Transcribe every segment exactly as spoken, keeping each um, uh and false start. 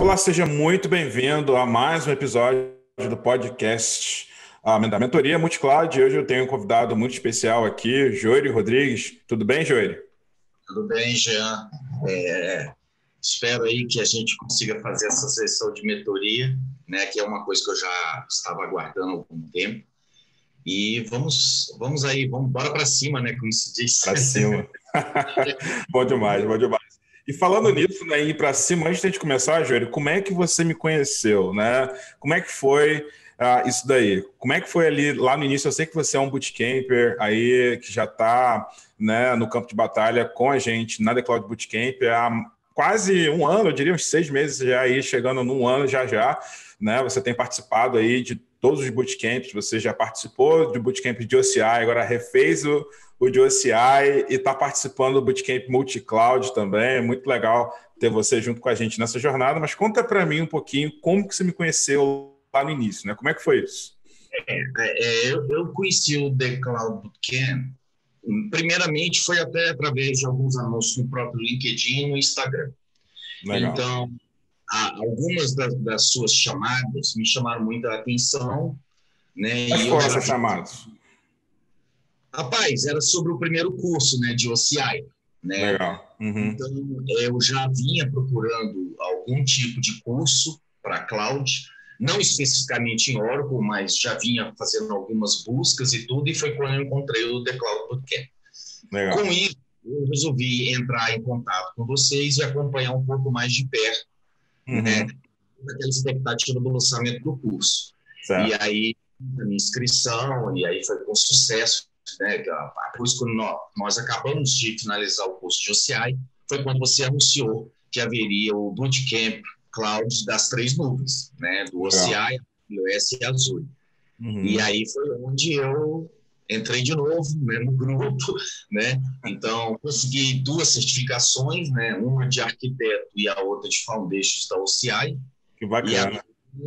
Olá, seja muito bem-vindo a mais um episódio do podcast ah, da Mentoria Multicloud. Hoje eu tenho um convidado muito especial aqui, Jory Rodrigues. Tudo bem, Jory? Tudo bem, Jean. É, espero aí que a gente consiga fazer essa sessão de mentoria, né, que é uma coisa que eu já estava aguardando há algum tempo. E vamos, vamos aí, vamos bora para cima, né, como se diz. Para cima. Bom demais, bom demais. E falando nisso, né, ir para cima, antes de a gente começar, Jory, como é que você me conheceu, né? Como é que foi uh, isso daí? Como é que foi ali, lá no início? Eu sei que você é um bootcamper aí, que já está, né, no campo de batalha com a gente na The Cloud Bootcamp há quase um ano, eu diria uns seis meses já aí, chegando num ano já já, né? Você tem participado aí de todos os bootcamps, você já participou do bootcamp de O C I, agora refez o o de O C I e está participando do Bootcamp Multicloud também. É muito legal ter você junto com a gente nessa jornada, mas conta para mim um pouquinho como que você me conheceu lá no início, né? Como é que foi isso? É, é, eu, eu conheci o The Cloud Bootcamp, primeiramente foi até através de alguns anúncios no próprio LinkedIn e no Instagram. Legal. Então, a, algumas das, das suas chamadas me chamaram muita atenção, né? Quais E foram eu essas já... chamadas? Rapaz, era sobre o primeiro curso, né, de O C I, né? Legal. Uhum. Então, eu já vinha procurando algum tipo de curso para cloud, não especificamente em Oracle, mas já vinha fazendo algumas buscas e tudo, e foi quando eu encontrei o The Cloud Bootcamp. Legal. Com isso, eu resolvi entrar em contato com vocês e acompanhar um pouco mais de perto, Uhum. né, aquela expectativa do lançamento do curso. Certo. E aí, a minha inscrição, e aí foi com sucesso, né? Depois, quando nós, nós acabamos de finalizar o curso de O C I, foi quando você anunciou que haveria o Bootcamp Cloud das três nuvens, né? Do O C I, A W S e Azure. Uhum. E aí foi onde eu entrei de novo, né, no grupo, né? Então, consegui duas certificações, né? Uma de arquiteto e a outra de Foundations da O C I. Que bacana.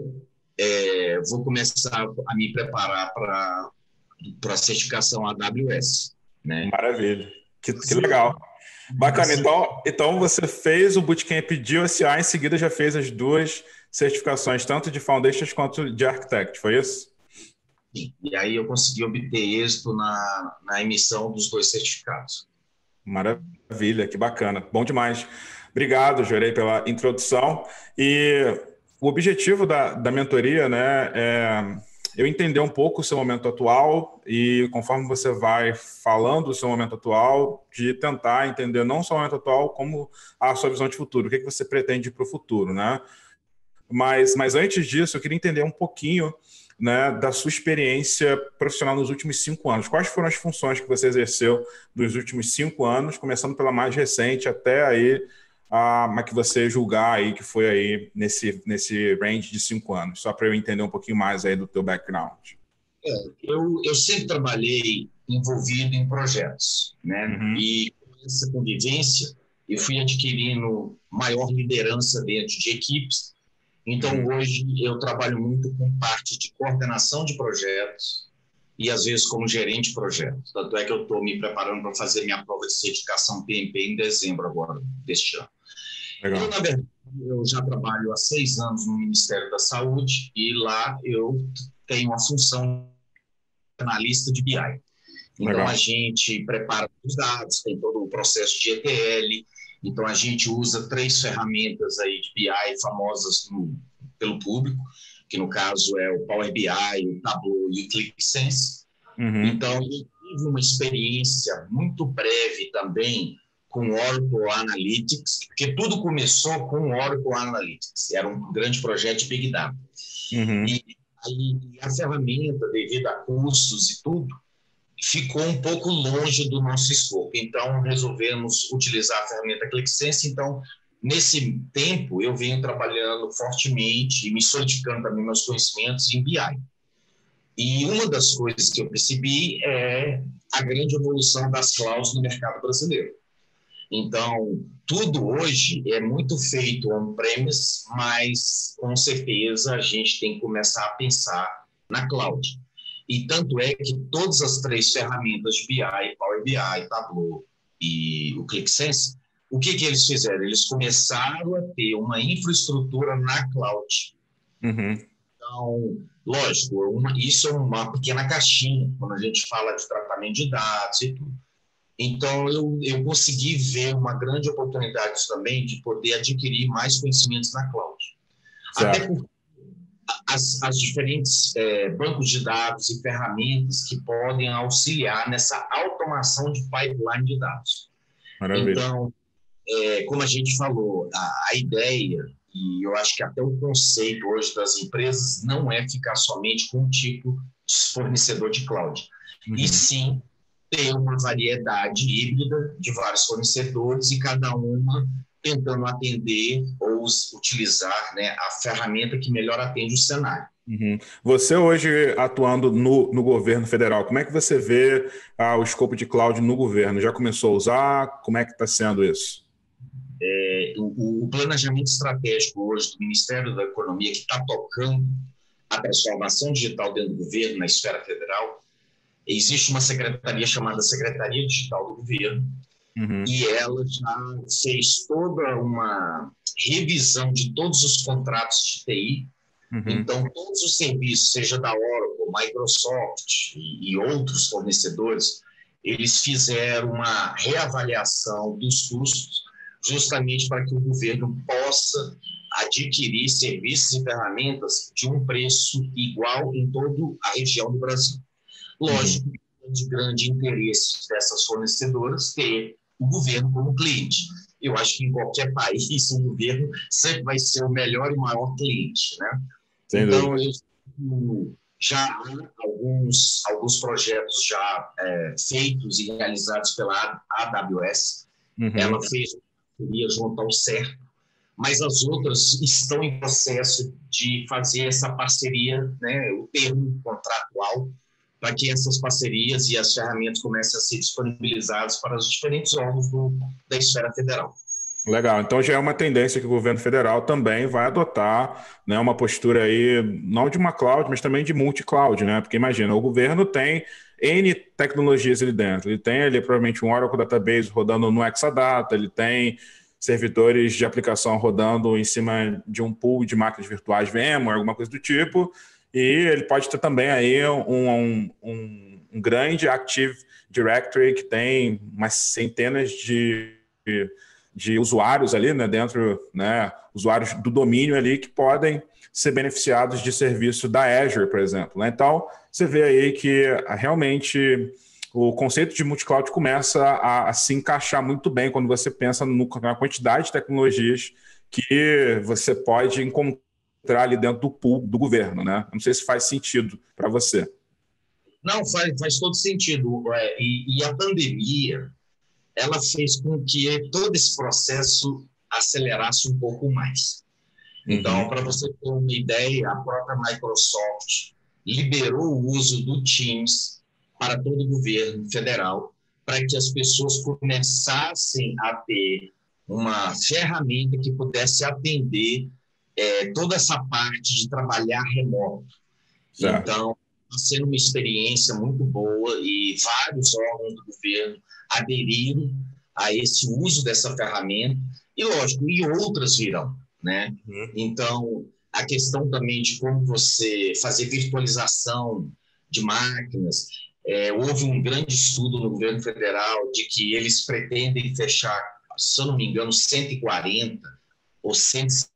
E é, vou começar a me preparar para para a certificação A W S, né? Maravilha. Que, que legal. Bacana. Então, então, você fez o Bootcamp de O C I, em seguida já fez as duas certificações, tanto de Foundations quanto de Architect, foi isso? Sim. E aí eu consegui obter êxito na, na emissão dos dois certificados. Maravilha, que bacana. Bom demais. Obrigado, Jorei, pela introdução. E o objetivo da, da mentoria, né, é eu entender um pouco o seu momento atual e, conforme você vai falando do seu momento atual, de tentar entender não só o momento atual, como a sua visão de futuro, o que, que você pretende para o futuro, né? Mas, mas antes disso, eu queria entender um pouquinho, né, da sua experiência profissional nos últimos cinco anos. Quais foram as funções que você exerceu nos últimos cinco anos, começando pela mais recente até aí, a que você julgar aí que foi aí nesse, nesse range de cinco anos, só para eu entender um pouquinho mais aí do teu background. É, eu, eu sempre trabalhei envolvido em projetos, né? Uhum. E com essa convivência, eu fui adquirindo maior liderança dentro de equipes. Então, Uhum. hoje, eu trabalho muito com parte de coordenação de projetos e, às vezes, como gerente de projetos. Tanto é que eu estou me preparando para fazer minha prova de certificação P M P em dezembro agora, deste ano. Legal. Eu, na verdade, eu já trabalho há seis anos no Ministério da Saúde e lá eu tenho a função de analista de B I. Então, Legal. a gente prepara os dados, tem todo o processo de E T L. Então, a gente usa três ferramentas aí de B I famosas no, pelo público, que no caso é o Power B I, o Tableau e o ClickSense. Uhum. Então, eu tive uma experiência muito breve também com Oracle Analytics, porque tudo começou com Oracle Analytics. Era um grande projeto de Big Data. Uhum. E aí, a ferramenta, devido a custos e tudo, ficou um pouco longe do nosso escopo. Então, resolvemos utilizar a ferramenta ClickSense. Então, nesse tempo, eu venho trabalhando fortemente e me solidificando também meus conhecimentos em B I. E uma das coisas que eu percebi é a grande evolução das clouds no mercado brasileiro. Então, tudo hoje é muito feito on-premise, mas, com certeza, a gente tem que começar a pensar na cloud. E tanto é que todas as três ferramentas de B I, Power B I, Tableau e o ClickSense, o que, que eles fizeram? Eles começaram a ter uma infraestrutura na cloud. Uhum. Então, lógico, uma, isso é uma pequena caixinha, quando a gente fala de tratamento de dados e tudo. Então, eu, eu consegui ver uma grande oportunidade também de poder adquirir mais conhecimentos na cloud. Certo. Até porque as, as diferentes é, bancos de dados e ferramentas que podem auxiliar nessa automação de pipeline de dados. Maravilha. Então, é, como a gente falou, a, a ideia, e eu acho que até o conceito hoje das empresas não é ficar somente com um tipo de fornecedor de cloud, uhum. e sim ter uma variedade híbrida de vários fornecedores e cada uma tentando atender ou utilizar, né, a ferramenta que melhor atende o cenário. Uhum. Você hoje atuando no, no governo federal, como é que você vê ah, o escopo de cloud no governo? Já começou a usar? Como é que está sendo isso? É, o, o planejamento estratégico hoje do Ministério da Economia, que está tocando a transformação digital dentro do governo, na esfera federal, existe uma secretaria chamada Secretaria Digital do Governo, uhum. e ela já fez toda uma revisão de todos os contratos de T I. Uhum. Então, todos os serviços, seja da Oracle, Microsoft e, e outros fornecedores, eles fizeram uma reavaliação dos custos justamente para que o governo possa adquirir serviços e ferramentas de um preço igual em toda a região do Brasil. Lógico, uhum. de grande interesse dessas fornecedoras ter o governo como cliente. Eu acho que em qualquer país o governo sempre vai ser o melhor e maior cliente, né? Sem então, dúvida. eu, já há alguns, alguns projetos já é, feitos e realizados pela A W S. Uhum. Ela fez parceria junto ao CERN, mas as outras estão em processo de fazer essa parceria, né, o termo contratual, para que essas parcerias e as ferramentas comecem a ser disponibilizadas para os diferentes órgãos do, da esfera federal. Legal, então já é uma tendência que o governo federal também vai adotar, né, uma postura aí, não de uma cloud, mas também de multi-cloud, né? Porque imagina, o governo tem N tecnologias ali dentro, ele tem ali provavelmente um Oracle Database rodando no Exadata, ele tem servidores de aplicação rodando em cima de um pool de máquinas virtuais VMware, alguma coisa do tipo, e ele pode ter também aí um, um, um, um grande Active Directory que tem umas centenas de... de usuários ali, né, dentro, né, usuários do domínio ali que podem ser beneficiados de serviço da Azure, por exemplo. Né? Então, você vê aí que realmente o conceito de multi-cloud começa a, a se encaixar muito bem quando você pensa no, na quantidade de tecnologias que você pode encontrar ali dentro do pool do governo, né? Não sei se faz sentido para você. Não, faz, faz todo sentido. E, e a pandemia, ela fez com que todo esse processo acelerasse um pouco mais. Então, uhum. para você ter uma ideia, a própria Microsoft liberou o uso do Teams para todo o governo federal, para que as pessoas começassem a ter uma ferramenta que pudesse atender é, toda essa parte de trabalhar remoto. Certo. Então, está sendo uma experiência muito boa e vários órgãos do governo aderiram a esse uso dessa ferramenta e, lógico, e outras virão, né? Uhum. Então, a questão também de como você fazer virtualização de máquinas, é, houve um grande estudo no governo federal de que eles pretendem fechar, se eu não me engano, cento e quarenta ou cento e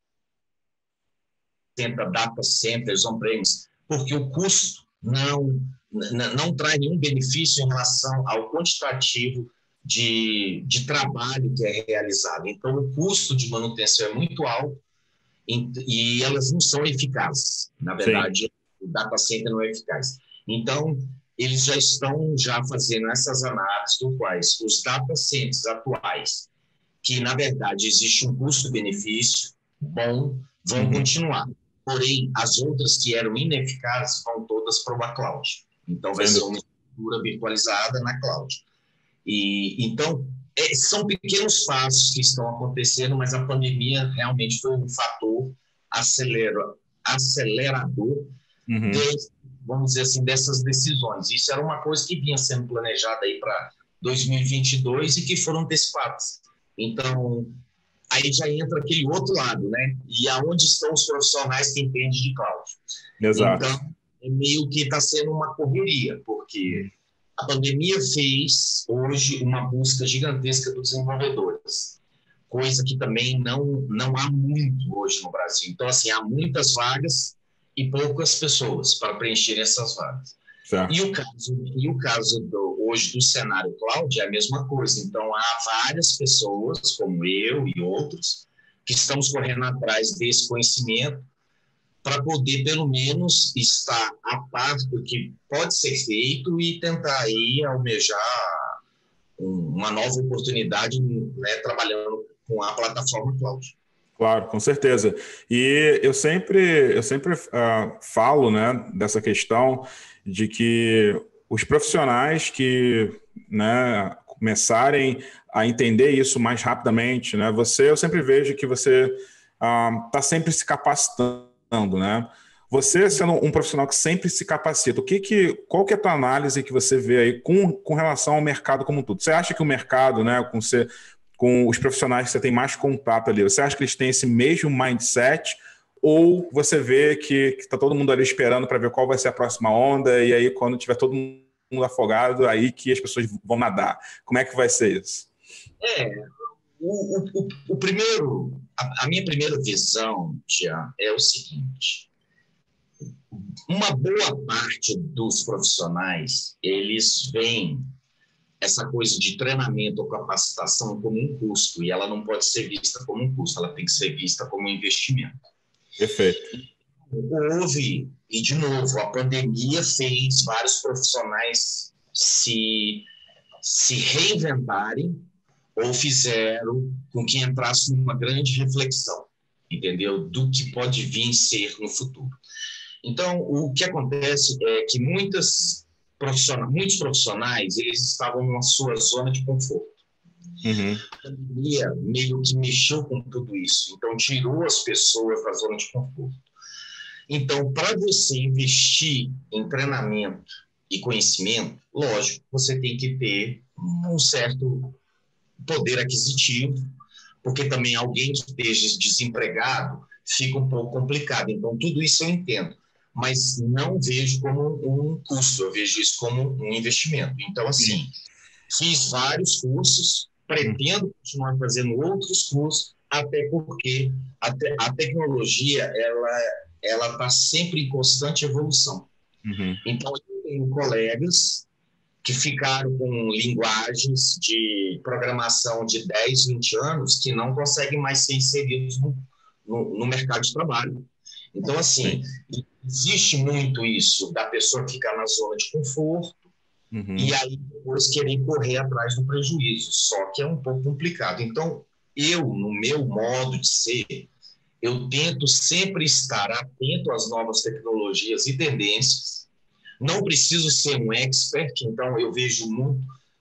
sessenta data centers on-premise, porque o custo não, não, não traz nenhum benefício em relação ao quantitativo de, de trabalho que é realizado. Então, o custo de manutenção é muito alto e, e elas não são eficazes. Na verdade, Sim. o data center não é eficaz. Então, eles já estão já fazendo essas análises do quais os data centers atuais, que, na verdade, existe um custo-benefício bom, vão uhum. continuar. Porém, as outras que eram ineficazes vão todas para uma cloud. Então, vai Sendo. ser uma estrutura virtualizada na cloud. E, então, é, são pequenos passos que estão acontecendo, mas a pandemia realmente foi um fator acelera, acelerador, uhum. de, vamos dizer assim, dessas decisões. Isso era uma coisa que vinha sendo planejada aí para dois mil e vinte e dois e que foram antecipadas. Então, aí já entra aquele outro lado, né? E aonde estão os profissionais que entendem de cloud? Exato. Então, é meio que está sendo uma correria, porque a pandemia fez, hoje, uma busca gigantesca dos desenvolvedores, coisa que também não, não há muito hoje no Brasil. Então, assim, há muitas vagas e poucas pessoas para preencher essas vagas. Certo. E o caso, e o caso do, hoje do cenário cloud é a mesma coisa. Então, há várias pessoas, como eu e outros, que estamos correndo atrás desse conhecimento para poder, pelo menos, estar a par do que pode ser feito e tentar aí almejar uma nova oportunidade, né, trabalhando com a plataforma cloud. Claro, com certeza. E eu sempre, eu sempre uh, falo, né, dessa questão de que os profissionais que, né, começarem a entender isso mais rapidamente, né, você, eu sempre vejo que você está uh, sempre se capacitando, né? Você sendo um profissional que sempre se capacita, o que que, qual que é a tua análise que você vê aí com, com relação ao mercado como um todo? Você acha que o mercado, né, com você com os profissionais que você tem mais contato ali, você acha que eles têm esse mesmo mindset ou você vê que está todo mundo ali esperando para ver qual vai ser a próxima onda e aí quando tiver todo mundo afogado, aí que as pessoas vão nadar? Como é que vai ser isso? É, o, o, o primeiro, a, a minha primeira visão, Tiago, é o seguinte: uma boa parte dos profissionais, eles veem essa coisa de treinamento ou capacitação como um custo, e ela não pode ser vista como um custo, ela tem que ser vista como um investimento. Perfeito. Houve, e de novo, a pandemia fez vários profissionais se, se reinventarem ou fizeram com que entrasse numa grande reflexão, entendeu? Do que pode vir ser no futuro. Então, o que acontece é que muitas profissionais, muitos profissionais, eles estavam na sua zona de conforto. Uhum. A pandemia meio que mexeu com tudo isso, então tirou as pessoas da zona de conforto. Então, para você investir em treinamento e conhecimento, lógico, você tem que ter um certo poder aquisitivo, porque também alguém que esteja desempregado fica um pouco complicado. Então, tudo isso eu entendo, mas não vejo como um custo, eu vejo isso como um investimento. Então, assim, fiz vários cursos, pretendo continuar fazendo outros cursos, até porque a, te- a tecnologia, ela ela está sempre em constante evolução. Uhum. Então, eu tenho colegas que ficaram com linguagens de programação de dez, vinte anos que não conseguem mais ser inseridos no, no, no mercado de trabalho. Então, assim, Sim. existe muito isso da pessoa ficar na zona de conforto uhum. e aí depois querer correr atrás do prejuízo, só que é um pouco complicado. Então, eu, no meu modo de ser, eu tento sempre estar atento às novas tecnologias e tendências. Não preciso ser um expert, então eu vejo muito.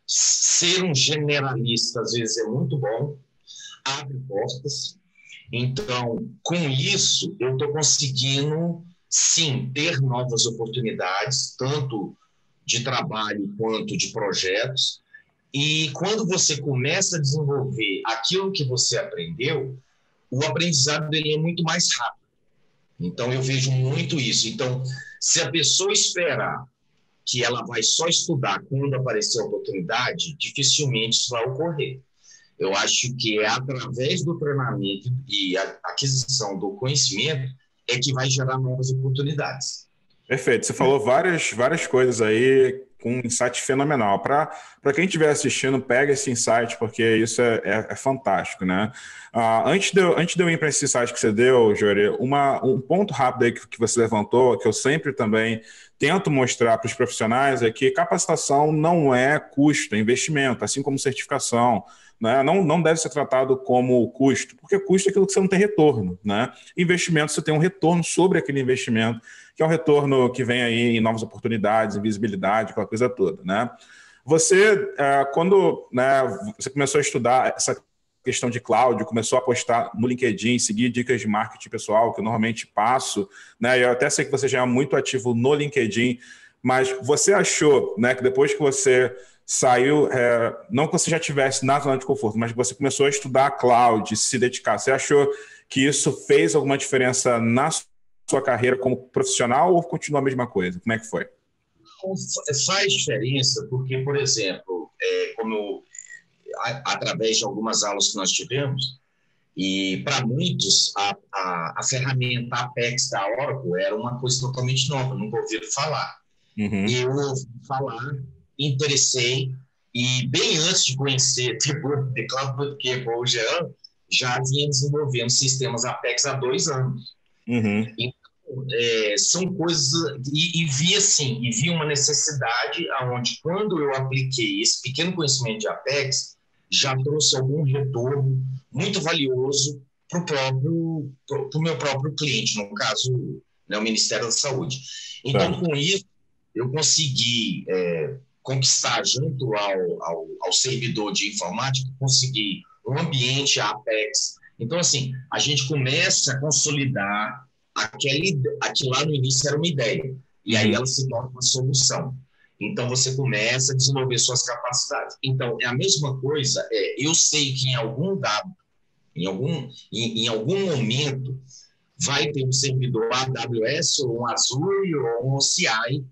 Ser um generalista, às vezes, é muito bom, abre portas. Então, com isso, eu estou conseguindo, sim, ter novas oportunidades, tanto de trabalho quanto de projetos. E quando você começa a desenvolver aquilo que você aprendeu, o aprendizado dele é muito mais rápido. Então, eu vejo muito isso. Então, se a pessoa esperar que ela vai só estudar quando aparecer a oportunidade, dificilmente isso vai ocorrer. Eu acho que é através do treinamento e a aquisição do conhecimento é que vai gerar novas oportunidades. Perfeito. Você falou várias, várias coisas aí com um insight fenomenal. Para quem estiver assistindo, pega esse insight, porque isso é, é, é fantástico, né? Uh, antes, de eu, antes de eu ir para esse insight que você deu, Jory, uma, um ponto rápido aí que, que você levantou, que eu sempre também tento mostrar para os profissionais, é que capacitação não é custo, é investimento, assim como certificação. Né? Não, não deve ser tratado como custo, porque custo é aquilo que você não tem retorno. Né? Investimento, você tem um retorno sobre aquele investimento, que é um retorno que vem aí em novas oportunidades, em visibilidade, aquela coisa toda. Né? Você, quando né, você começou a estudar essa questão de cloud, começou a postar no LinkedIn, seguir dicas de marketing pessoal, que eu normalmente passo, né? Eu até sei que você já é muito ativo no LinkedIn, mas você achou, né, que depois que você saiu, é, não que você já estivesse na zona de conforto, mas que você começou a estudar cloud, se dedicar. Você achou que isso fez alguma diferença na sua carreira como profissional ou continua a mesma coisa? Como é que foi? Faz diferença porque, por exemplo, é, como eu, a, através de algumas aulas que nós tivemos, e para muitos a, a, a ferramenta Apex da Oracle era uma coisa totalmente nova, nunca ouviram falar. Uhum. Eu ouvi falar, interessei, e bem antes de conhecer de Cloud Bootcamp ou o Jean, já vinha desenvolvendo sistemas Apex há dois anos. Uhum. Então, é, são coisas... E, e vi assim, e vi uma necessidade onde, quando eu apliquei esse pequeno conhecimento de Apex, já trouxe algum retorno muito valioso para o próprio, pro meu próprio cliente, no caso, né, o Ministério da Saúde. Então, com isso, eu consegui é, conquistar junto ao, ao, ao servidor de informática, consegui um ambiente Apex. Então, assim, a gente começa a consolidar aquele, aquilo lá no início era uma ideia, e aí ela se torna uma solução. Então, você começa a desenvolver suas capacidades. Então, é a mesma coisa, é, eu sei que em algum dado, em algum, em, em algum momento, vai ter um servidor A W S, ou um Azure, ou um O C I,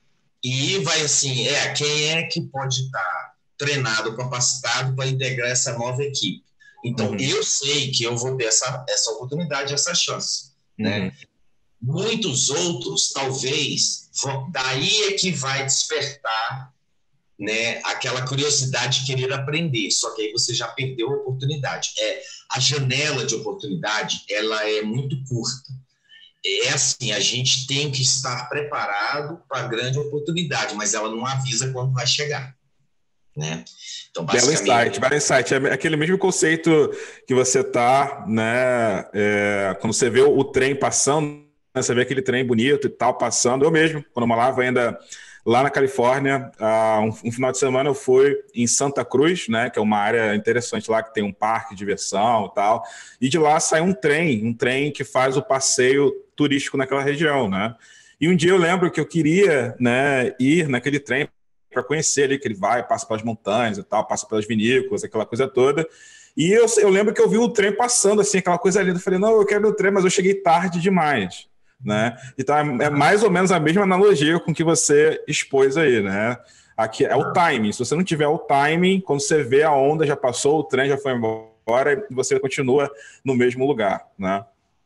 e vai assim, é, quem é que pode estar treinado, capacitado para integrar essa nova equipe? Então, uhum. eu sei que eu vou ter essa, essa oportunidade, essa chance, uhum. né? Muitos outros, talvez, vão, daí é que vai despertar, né, aquela curiosidade de querer aprender, só que aí você já perdeu a oportunidade. É, a janela de oportunidade, ela é muito curta. É assim, a gente tem que estar preparado para a grande oportunidade, mas ela não avisa quando vai chegar, né? Então, basicamente... Belo insight, belo insight. É aquele mesmo conceito que você está, né, é, quando você vê o trem passando, né, você vê aquele trem bonito e tal, passando. Eu mesmo, quando eu morava ainda lá na Califórnia, uh, um, um final de semana eu fui em Santa Cruz, né, que é uma área interessante lá, que tem um parque de diversão e tal, e de lá sai um trem, um trem que faz o passeio turístico naquela região, né? E um dia eu lembro que eu queria, né, ir naquele trem para conhecer ali, que ele vai, passa pelas montanhas e tal, passa pelas vinícolas, aquela coisa toda. E eu, eu lembro que eu vi o trem passando, assim, aquela coisa linda. Eu falei, não, eu quero ir no trem, mas eu cheguei tarde demais, né? Então é, é mais ou menos a mesma analogia com que você expôs aí, né? Aqui é o timing. Se você não tiver o timing, quando você vê a onda já passou, o trem já foi embora e você continua no mesmo lugar, né?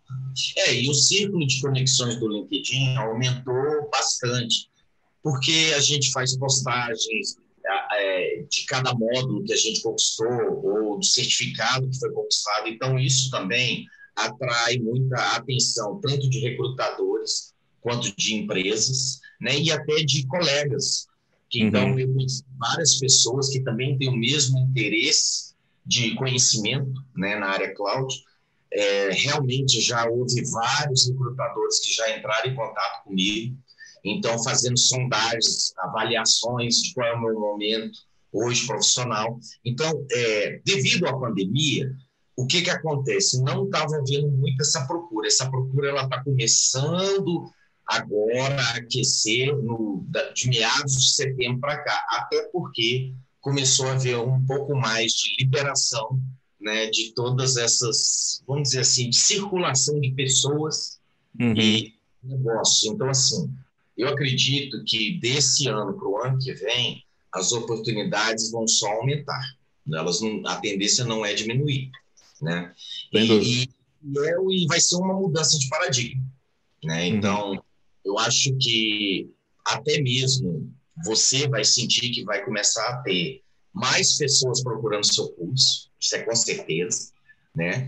É, e o círculo de conexões do LinkedIn aumentou bastante, porque a gente faz postagens é, de cada módulo que a gente conquistou ou do certificado que foi conquistado. Então, isso também atrai muita atenção, tanto de recrutadores quanto de empresas, né, e até de colegas. Que, então, uhum. eu conheci várias pessoas que também têm o mesmo interesse de conhecimento, né, na área cloud. É, realmente já houve vários recrutadores que já entraram em contato comigo, então fazendo sondagens, avaliações de qual é o meu momento hoje profissional. Então, é, devido à pandemia, o que que acontece? Não estava havendo muito essa procura. Essa procura ela está começando agora a aquecer no, de meados de setembro para cá, até porque começou a haver um pouco mais de liberação, né, de todas essas, vamos dizer assim, de circulação de pessoas uhum. e negócios. Então, assim, eu acredito que desse ano para o ano que vem, as oportunidades vão só aumentar. Elas não, a tendência não é diminuir, né? E, e, e, é, e vai ser uma mudança de paradigma, né? Então, uhum. eu acho que até mesmo você vai sentir que vai começar a ter mais pessoas procurando seu curso, isso é com certeza, né?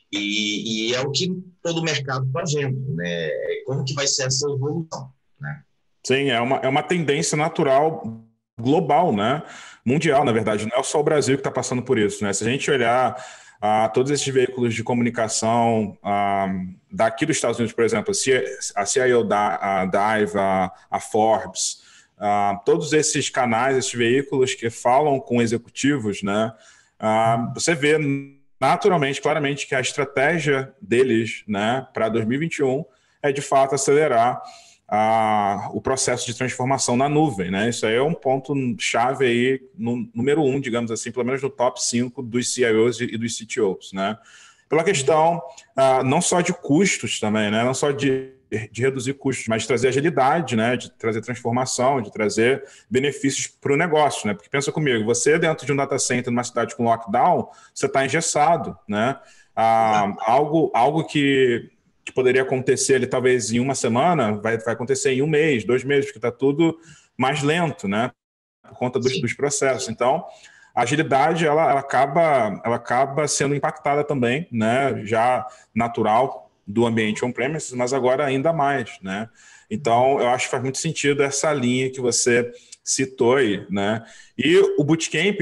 E, e é o que todo o mercado está vendo, né? Como que vai ser essa evolução, né? Sim, é uma, é uma tendência natural global, né? Mundial, na verdade. Não é só o Brasil que está passando por isso, né? Se a gente olhar ah, todos esses veículos de comunicação ah, daqui dos Estados Unidos, por exemplo, a C I O da a Dive, a, a Forbes, ah, todos esses canais, esses veículos que falam com executivos, né? Ah, você vê naturalmente, claramente, que a estratégia deles, né, para dois mil e vinte e um é de fato acelerar a, o processo de transformação na nuvem, né? Isso aí é um ponto chave aí, no, número um, digamos assim, pelo menos no top cinco dos C I Os e dos C T Os, né? Pela questão uh, não só de custos também, né? Não só de, de reduzir custos, mas de trazer agilidade, né? De trazer transformação, de trazer benefícios para o negócio, né? Porque pensa comigo, você dentro de um data center numa cidade com lockdown, você está engessado, né? Uh, algo, algo que que poderia acontecer ali talvez em uma semana, vai, vai acontecer em um mês, dois meses, porque está tudo mais lento, né? Por conta dos, dos processos. Então, a agilidade ela, ela, acaba, ela acaba sendo impactada também, né? Já natural do ambiente on-premises, mas agora ainda mais, né? Então, eu acho que faz muito sentido essa linha que você citou aí, né? E o Bootcamp,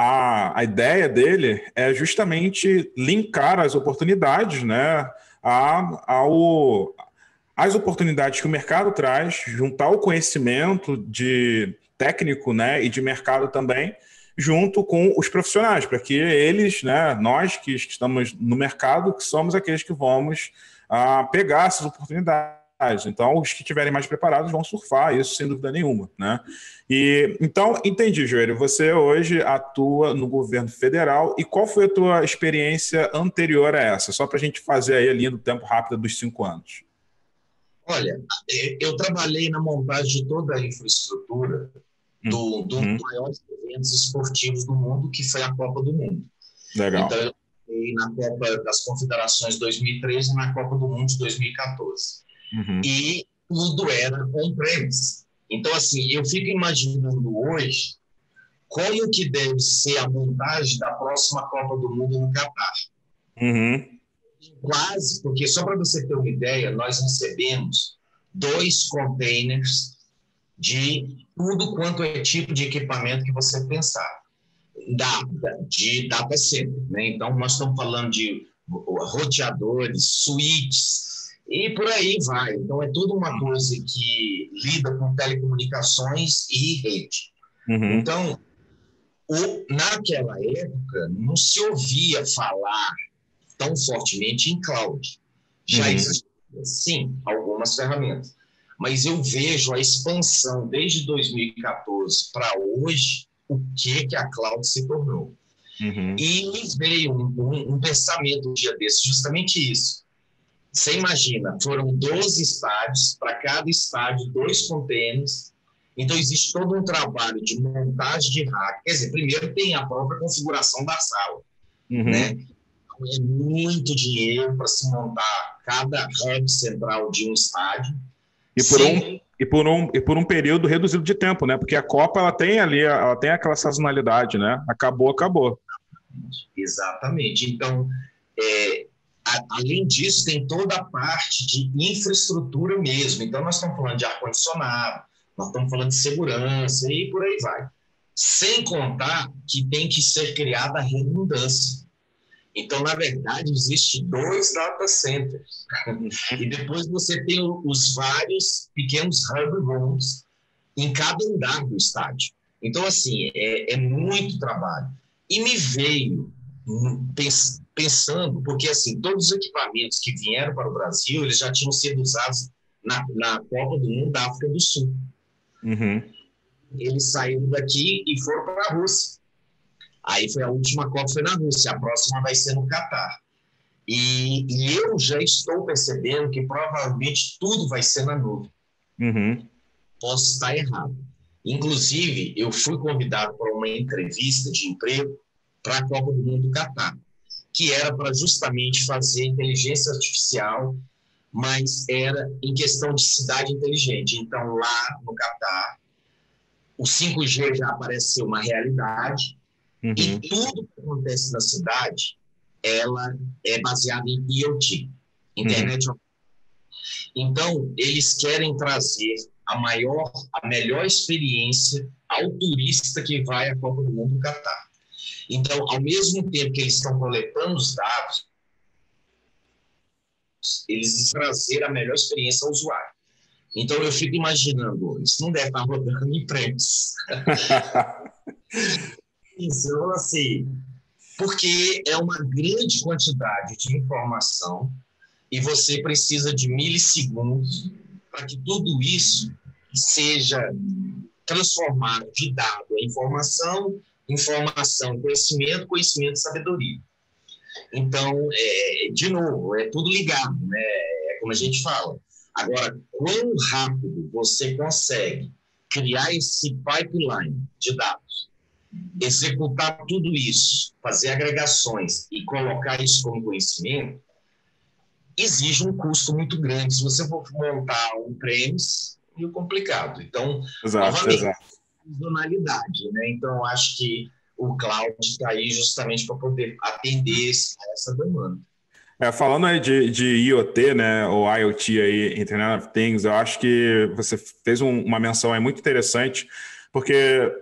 a, a ideia dele é justamente linkar as oportunidades, né? A, ao, as oportunidades que o mercado traz, juntar o conhecimento de técnico, né, e de mercado também, junto com os profissionais, para que eles, né, nós que estamos no mercado, que somos aqueles que vamos ah, pegar essas oportunidades. Então, os que estiverem mais preparados vão surfar isso, sem dúvida nenhuma, né? E, então, entendi, Joelho, você hoje atua no governo federal, e qual foi a tua experiência anterior a essa? Só para a gente fazer aí a linha do tempo rápida dos cinco anos. Olha, eu trabalhei na montagem de toda a infraestrutura do, do uhum. maiores eventos esportivos do mundo, que foi a Copa do Mundo. Legal. Então, eu trabalhei na Copa das Confederações dois mil e treze e na Copa do Mundo de dois mil e quatorze. Uhum. E tudo era on-premise. Então, assim, eu fico imaginando hoje como que deve ser a montagem da próxima Copa do Mundo no Catar. Uhum. Quase, porque só para você ter uma ideia, nós recebemos dois containers de tudo quanto é tipo de equipamento que você pensar. Data, de data center, né? Então, nós estamos falando de roteadores, suítes, e por aí vai. Então, é tudo uma coisa que lida com telecomunicações e rede. Uhum. Então, o, naquela época, não se ouvia falar tão fortemente em cloud. Já uhum. existiam, sim, algumas ferramentas. Mas eu vejo a expansão desde dois mil e quatorze para hoje, o que, que a cloud se tornou. Uhum. E me veio um, um, um pensamento um dia desse, justamente isso. Você imagina, foram doze estádios, para cada estádio, dois containers. Então, existe todo um trabalho de montagem de rack. Quer dizer, primeiro tem a própria configuração da sala. Uhum. Né? Então, é muito dinheiro para se montar cada hub central de um estádio. E por, um, e, por um, e por um período reduzido de tempo, né? Porque a Copa ela tem ali, ela tem aquela sazonalidade, né? Acabou, acabou. Exatamente. Então, é, a, além disso, tem toda a parte de infraestrutura mesmo. Então, nós estamos falando de ar-condicionado, nós estamos falando de segurança e por aí vai. Sem contar que tem que ser criada a redundância. Então, na verdade, existe dois data centers. E depois você tem os vários pequenos hub rooms em cada andar do estádio. Então, assim, é, é muito trabalho. E me veio pens, pensando, porque, assim, todos os equipamentos que vieram para o Brasil, eles já tinham sido usados na, na Copa do Mundo da África do Sul. Uhum. Eles saíram daqui e foram para a Rússia. Aí foi a última Copa, foi na Rússia, a próxima vai ser no Catar. E, e eu já estou percebendo que provavelmente tudo vai ser na nuvem. Uhum. Posso estar errado. Inclusive, eu fui convidado para uma entrevista de emprego para a Copa do Mundo do Catar, que era para justamente fazer inteligência artificial, mas era em questão de cidade inteligente. Então, lá no Catar, o cinco G já parece ser uma realidade. Uhum. E tudo que acontece na cidade, ela é baseada em I O T, Internet of Things. Então, eles querem trazer a maior, a melhor experiência ao turista que vai à Copa do Mundo do Catar. Então, ao mesmo tempo que eles estão coletando os dados, eles vão trazer a melhor experiência ao usuário. Então, eu fico imaginando, isso não deve estar rodando em prêmios. Então, assim, porque é uma grande quantidade de informação e você precisa de milissegundos para que tudo isso seja transformado de dado em informação, informação em conhecimento, conhecimento em sabedoria. Então, é, de novo, é tudo ligado, né? É como a gente fala. Agora, quão rápido você consegue criar esse pipeline de dados, executar tudo isso, fazer agregações e colocar isso como conhecimento, exige um custo muito grande. Se você for montar um premise, é meio complicado. Então, exato, novamente, exato. sazonalidade, né? Então, acho que o cloud está aí justamente para poder atender esse, essa demanda. É, falando aí de, de I O T, né, ou IoT aí, Internet of Things, eu acho que você fez um, uma menção aí muito interessante, porque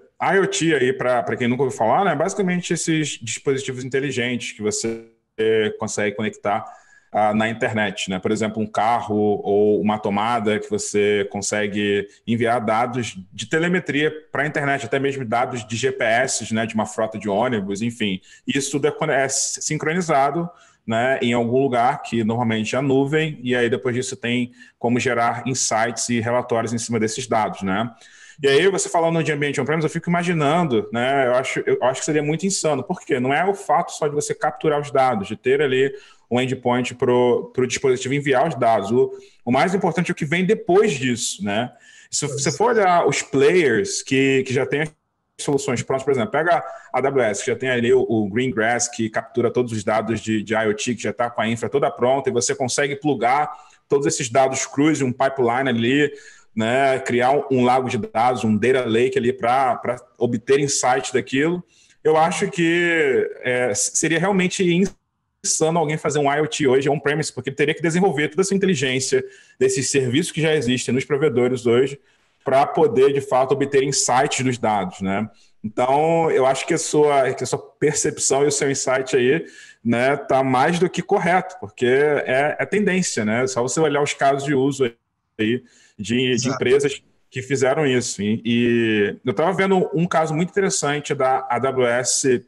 IoT aí, para quem nunca ouviu falar, né, basicamente esses dispositivos inteligentes que você consegue conectar ah, na internet, né? Por exemplo, um carro ou uma tomada que você consegue enviar dados de telemetria para a internet, até mesmo dados de G P S, né, de uma frota de ônibus, enfim. Isso tudo é, é sincronizado, né, em algum lugar, que normalmente é a nuvem, e aí depois disso tem como gerar insights e relatórios em cima desses dados, né? E aí, você falando de ambiente on-premise, eu fico imaginando, né, eu acho, eu acho que seria muito insano, porque não é o fato só de você capturar os dados, de ter ali um endpoint para o dispositivo enviar os dados. O, o mais importante é o que vem depois disso, né? Se você for olhar os players que, que já têm soluções prontas, por exemplo, pega a AWS, que já tem ali o, o Greengrass, que captura todos os dados de, de IoT, que já está com a infra toda pronta, e você consegue plugar todos esses dados crus em um pipeline ali, né, criar um, um lago de dados, um data lake ali para obter insights daquilo. Eu acho que é, seria realmente insano alguém fazer um IoT hoje on-premise, porque ele teria que desenvolver toda essa inteligência desses serviços que já existem nos provedores hoje, para poder, de fato, obter insights dos dados, né? Então, eu acho que a sua, que a sua percepção e o seu insight aí, né, tá mais do que correto, porque é, é tendência, né? Só você olhar os casos de uso aí de, de empresas que fizeram isso. E, e eu estava vendo um caso muito interessante da A W S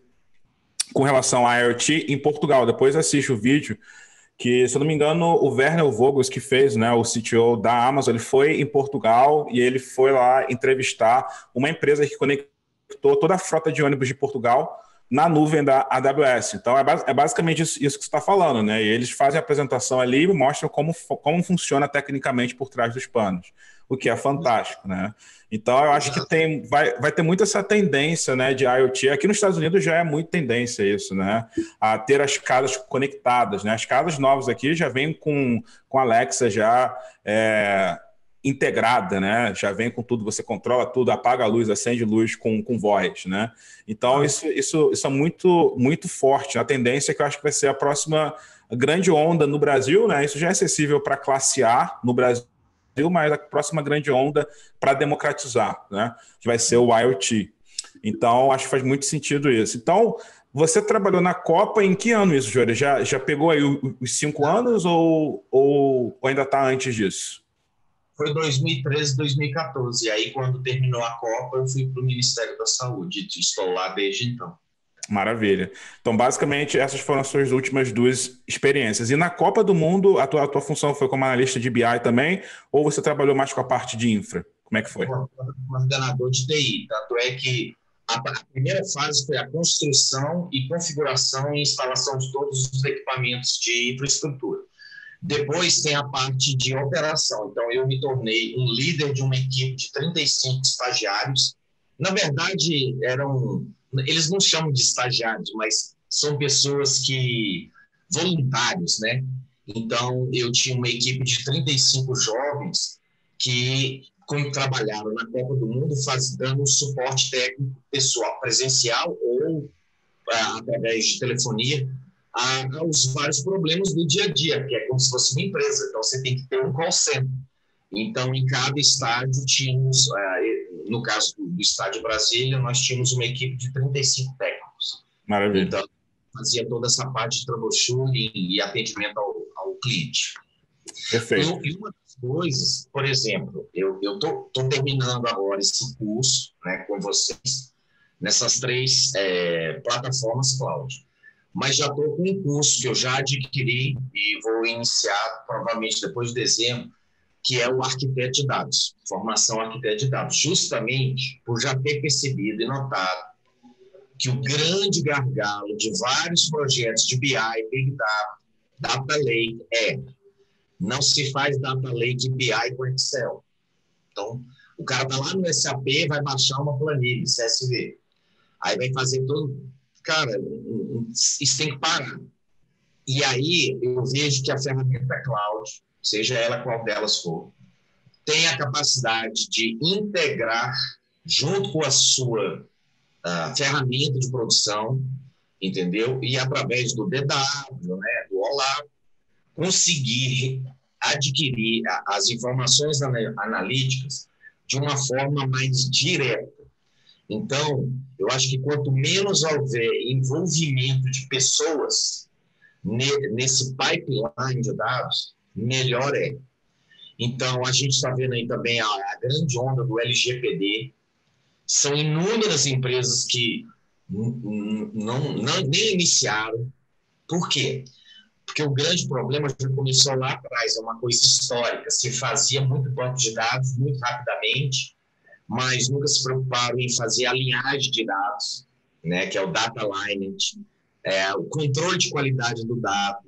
com relação à IoT em Portugal. Depois assiste o vídeo, que, se eu não me engano, o Werner Vogels, que fez, né, o C T O da Amazon, ele foi em Portugal e ele foi lá entrevistar uma empresa que conectou toda a frota de ônibus de Portugal na nuvem da A W S. Então, é, é basicamente isso, isso que você está falando, né? E eles fazem a apresentação ali e mostram como, como funciona tecnicamente por trás dos panos, o que é fantástico, né? Então, eu acho que tem, vai, vai ter muito essa tendência, né, de IoT. Aqui nos Estados Unidos já é muito tendência isso, né? A ter as casas conectadas, né? As casas novas aqui já vêm com, com Alexa já é, integrada, né? Já vem com tudo, você controla tudo, apaga a luz, acende luz com, com voz, né? Então, isso, isso, isso é muito, muito forte. A tendência que eu acho que vai ser a próxima grande onda no Brasil, né? Isso já é acessível para classe A no Brasil, mas a próxima grande onda para democratizar, né? Que vai ser o IoT. Então, acho que faz muito sentido isso. Então, você trabalhou na Copa em que ano isso, Júlia? Já, já pegou aí os cinco anos ou, ou, ou ainda está antes disso? Foi dois mil e treze, dois mil e quatorze. E aí, quando terminou a Copa, eu fui para o Ministério da Saúde. Estou lá desde então. Maravilha. Então, basicamente, essas foram as suas últimas duas experiências. E na Copa do Mundo, a tua, a tua função foi como analista de B I também, ou você trabalhou mais com a parte de infra? Como é que foi? Coordenador de T I. Tanto é que a, a primeira fase foi a construção e configuração e instalação de todos os equipamentos de infraestrutura. Depois tem a parte de operação. Então, eu me tornei um líder de uma equipe de trinta e cinco estagiários. Na verdade, eram... Eles não chamam de estagiários, mas são pessoas que... voluntários, né? Então, eu tinha uma equipe de trinta e cinco jovens que, como trabalharam na Copa do Mundo, faz, dando suporte técnico pessoal presencial ou ah, através de telefonia, aos vários problemas do dia a dia, que é como se fosse uma empresa. Então, você tem que ter um call center. Então, em cada estádio, tínhamos, no caso do estádio Brasília, nós tínhamos uma equipe de trinta e cinco técnicos. Maravilha. Então, fazia toda essa parte de troubleshooting e atendimento ao, ao cliente. Perfeito. E uma das coisas, por exemplo, eu estou terminando agora esse curso, né, com vocês, nessas três é, plataformas cloud. Mas já estou com um curso que eu já adquiri e vou iniciar, provavelmente depois de dezembro, que é o arquiteto de dados, formação arquiteto de dados, justamente por já ter percebido e notado que o grande gargalo de vários projetos de B I, Big Data, Data Lake é não se faz Data Lake B I com Excel. Então, o cara está lá no S A P, vai baixar uma planilha, C S V. Aí vai fazer todo... Cara, isso tem que parar. E aí eu vejo que a ferramenta cloud, seja ela qual delas for, tem a capacidade de integrar junto com a sua uh, ferramenta de produção, entendeu? E através do D W, né, do OLAP, conseguir adquirir as informações analíticas de uma forma mais direta. Então, eu acho que quanto menos houver envolvimento de pessoas nesse pipeline de dados, melhor é. Então, a gente está vendo aí também a, a grande onda do L G P D. São inúmeras empresas que não, não, nem iniciaram. Por quê? Porque o grande problema já começou lá atrás, é uma coisa histórica. Se fazia muito banco de dados, muito rapidamente, mas nunca se preocuparam em fazer a linhagem de dados, né, que é o data alignment, é, o controle de qualidade do dado.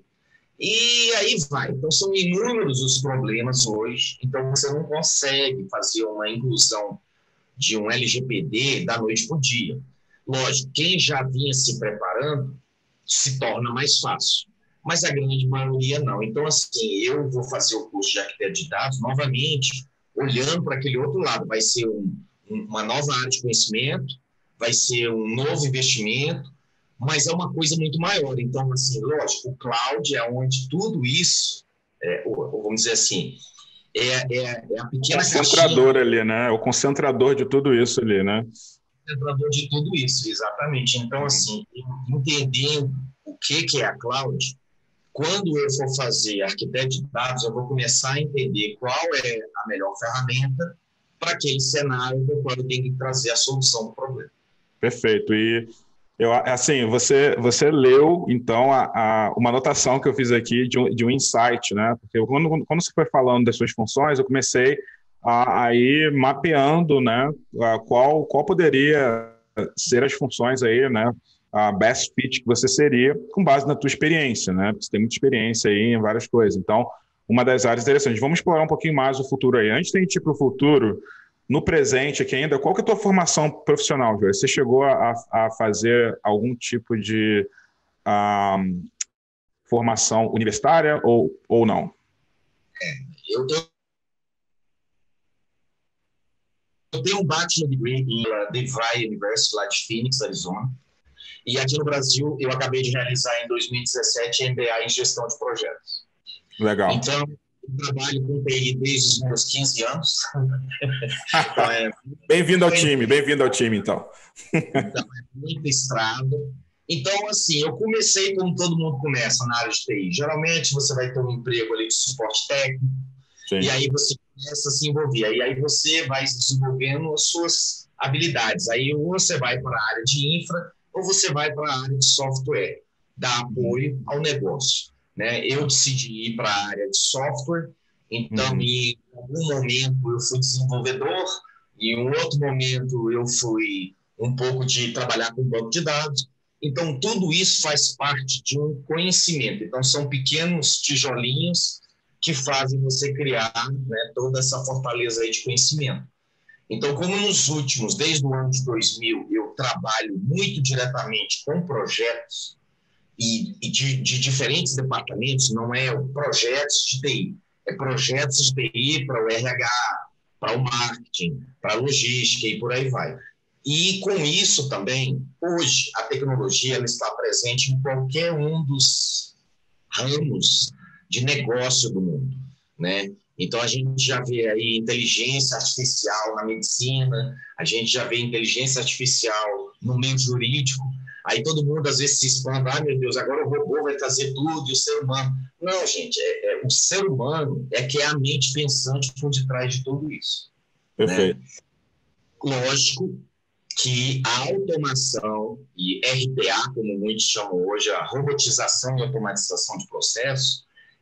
E aí vai. Então, são inúmeros os problemas hoje. Então, você não consegue fazer uma inclusão de um L G P D da noite para o dia. Lógico, quem já vinha se preparando se torna mais fácil, mas a grande maioria não. Então, assim, eu vou fazer o curso de arquiteto de dados, novamente, olhando para aquele outro lado. Vai ser um, uma nova área de conhecimento, vai ser um novo investimento, mas é uma coisa muito maior. Então, assim, lógico, o cloud é onde tudo isso, é, vamos dizer assim, é, é, é a pequena concentrador caixinha, ali, né? O concentrador de tudo isso ali, né? concentrador de tudo isso, exatamente. Então, assim, entendendo o que, que é a cloud, quando eu for fazer arquiteto de dados, eu vou começar a entender qual é a melhor ferramenta para aquele cenário do qual eu tenho que trazer a solução do problema. Perfeito. E eu, assim, você, você leu, então, a, a, uma anotação que eu fiz aqui de um, de um insight, né? Porque eu, quando, quando você foi falando das suas funções, eu comecei a, a ir mapeando, né? A qual, qual poderia ser as funções aí, né? A best fit que você seria com base na tua experiência, né? Você tem muita experiência aí em várias coisas. Então, uma das áreas interessantes. Vamos explorar um pouquinho mais o futuro aí. Antes de a gente ir para o futuro, no presente aqui ainda, qual que é a tua formação profissional, Joel? Você chegou a, a fazer algum tipo de um, formação universitária ou, ou não? É, eu, tô, eu tenho um bachelor degree em DeVry University, lá de Phoenix, Arizona. E aqui no Brasil, eu acabei de realizar em dois mil e dezessete M B A em gestão de projetos. Legal. Então, eu trabalho com T I desde os meus quinze anos. Então, é... Bem-vindo ao time, bem-vindo ao time, então. Então, é muita estrada. Então, assim, eu comecei como todo mundo começa na área de T I. Geralmente, você vai ter um emprego ali de suporte técnico, Sim. e aí você começa a se envolver. E aí você vai desenvolvendo as suas habilidades. Aí ou você vai para a área de infra, ou você vai para a área de software, dar apoio ao negócio. Né? Eu decidi ir para a área de software, então, uhum. em algum momento eu fui desenvolvedor, em um outro momento eu fui um pouco de trabalhar com banco de dados. Então, tudo isso faz parte de um conhecimento. Então, são pequenos tijolinhos que fazem você criar, né, toda essa fortaleza aí de conhecimento. Então, como nos últimos, desde o ano de dois mil, eu trabalho muito diretamente com projetos e, e de, de diferentes departamentos, não é projetos de T I, é projetos de T I para o R H, para o marketing, para a logística e por aí vai. E com isso também, hoje, a tecnologia ela está presente em qualquer um dos ramos de negócio do mundo, né? Então, a gente já vê aí inteligência artificial na medicina, a gente já vê inteligência artificial no meio jurídico, aí todo mundo às vezes se espanta, ah, meu Deus, agora o robô vai fazer tudo e o ser humano. Não, gente, é, é, o ser humano é que é a mente pensante por detrás de tudo isso. Perfeito. Né? Lógico que a automação e R P A, como muitos chamam hoje, a robotização e automatização de processos,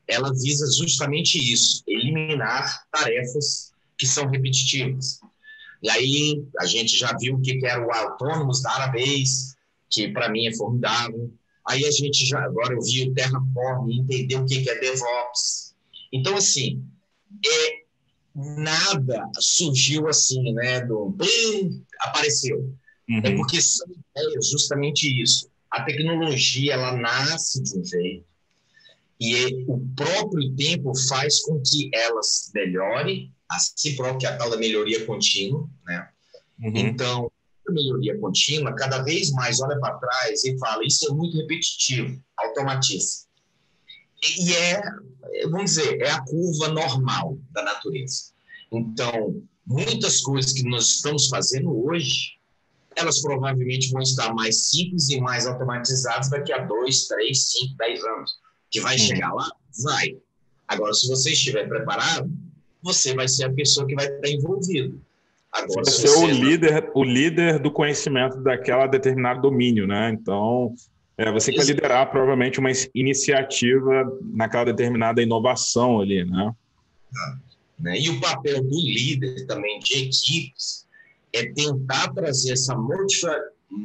ela visa justamente isso, eliminar tarefas que são repetitivas. E aí a gente já viu o que era o Autonomous Database, que para mim é formidável. Aí a gente já, agora eu vi o Terraform, entender o que é DevOps. Então, assim, é, nada surgiu assim, né, do blim, apareceu. Uhum. É porque é justamente isso. A tecnologia, ela nasce de um jeito, e é, o próprio tempo faz com que ela melhore a si própria, que é a tal da melhoria contínua, né? Uhum. Então, a melhoria contínua, cada vez mais olha para trás e fala, isso é muito repetitivo, automatiza. E, e é, vamos dizer, é a curva normal da natureza. Então, muitas coisas que nós estamos fazendo hoje, elas provavelmente vão estar mais simples e mais automatizadas daqui a dois, três, cinco, dez anos. Que vai chegar lá? Vai. Agora, se você estiver preparado, você vai ser a pessoa que vai estar envolvida. Agora, você vai ser o líder, o líder do conhecimento daquela determinado domínio, né? Então, é, você que vai liderar provavelmente uma iniciativa naquela determinada inovação ali, né? Ah, né? E o papel do líder também de equipes é tentar trazer essa motiva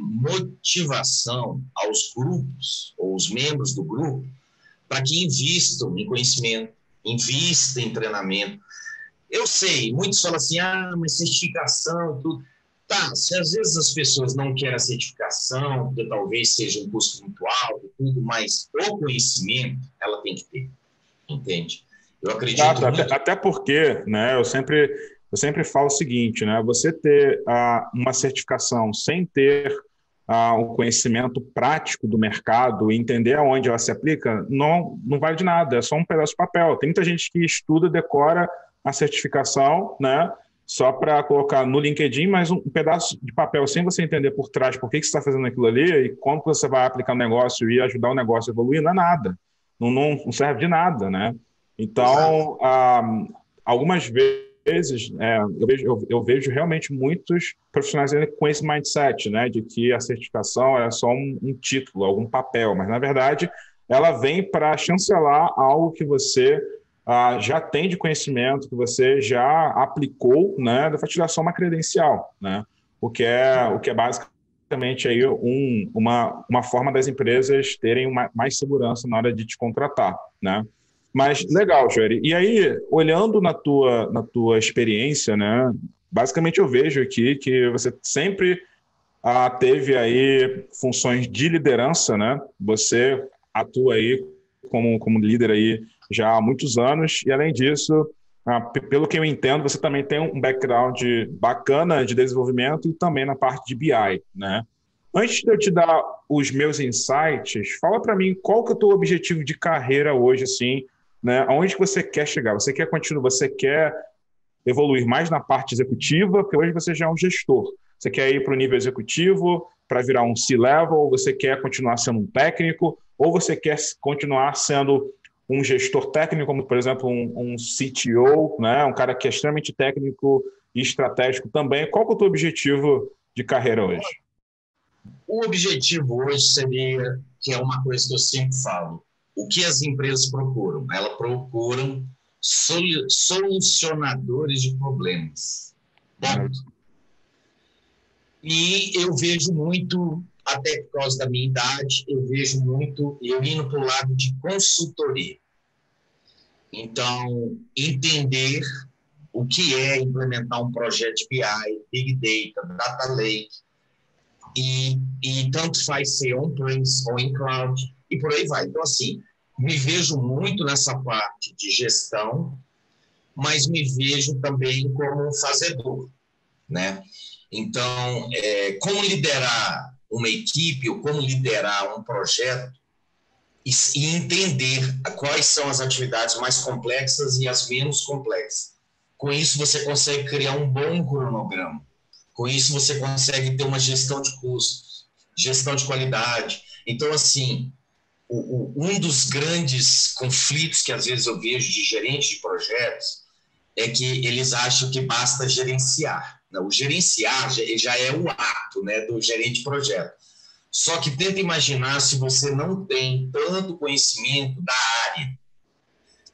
motivação aos grupos, ou os membros do grupo, para que invistam em conhecimento, invistam em treinamento. Eu sei, muitos falam assim, ah, mas certificação, tudo. Tá, se às vezes as pessoas não querem a certificação, porque talvez seja um custo muito alto, tudo, mas o conhecimento ela tem que ter, entende? Eu acredito Exato, muito... até, até porque, né, eu sempre, eu sempre falo o seguinte, né, você ter ah, uma certificação sem ter ah, o conhecimento prático do mercado e entender aonde ela se aplica, não, não vale de nada, é só um pedaço de papel. Tem muita gente que estuda, decora a certificação, né, só para colocar no LinkedIn, mas um pedaço de papel sem você entender por trás por que, que você está fazendo aquilo ali e como você vai aplicar o negócio e ajudar o negócio a evoluir, não é nada. Não, não, não serve de nada, né? Então, ah, algumas vezes, é, eu, vejo, eu, eu vejo realmente muitos profissionais com esse mindset, né, de que a certificação é só um, um título, algum papel, mas, na verdade, ela vem para chancelar algo que você ah, já tem de conhecimento, que você já aplicou, né, para te dar só uma credencial, né, o que é, o que é basicamente aí um, uma, uma forma das empresas terem uma, mais segurança na hora de te contratar, né. Mas legal, Jory. E aí, olhando na tua, na tua experiência, né, basicamente eu vejo aqui que você sempre ah, teve aí funções de liderança, né? Você atua aí como, como líder aí já há muitos anos e, além disso, ah, pelo que eu entendo, você também tem um background bacana de desenvolvimento e também na parte de B I, né? Antes de eu te dar os meus insights, fala para mim qual que é o teu objetivo de carreira hoje, assim, né? Aonde que você quer chegar? Você quer continuar, você quer evoluir mais na parte executiva, porque hoje você já é um gestor. Você quer ir para o nível executivo para virar um C-level, ou você quer continuar sendo um técnico, ou você quer continuar sendo um gestor técnico, como, por exemplo, um, um C T O, né? Um cara que é extremamente técnico e estratégico também. Qual que é o teu objetivo de carreira hoje? O objetivo hoje seria, que é uma coisa que eu sempre falo, o que as empresas procuram? Elas procuram solucionadores de problemas. Ponto. E eu vejo muito, até por causa da minha idade, eu vejo muito eu indo para o lado de consultoria. Então, entender o que é implementar um projeto de B I, Big Data, Data Lake, e, e tanto faz ser on-premise ou em cloud, e por aí vai. Então, assim, me vejo muito nessa parte de gestão, mas me vejo também como um fazedor, né? Então, é, como liderar uma equipe ou como liderar um projeto e, e entender quais são as atividades mais complexas e as menos complexas. Com isso, você consegue criar um bom cronograma. Com isso, você consegue ter uma gestão de custos, gestão de qualidade. Então, assim, o, o, um dos grandes conflitos que às vezes eu vejo de gerentes de projetos é que eles acham que basta gerenciar. Não, o gerenciar já, já é o ato, né, do gerente de projeto. Só que tenta imaginar se você não tem tanto conhecimento da área.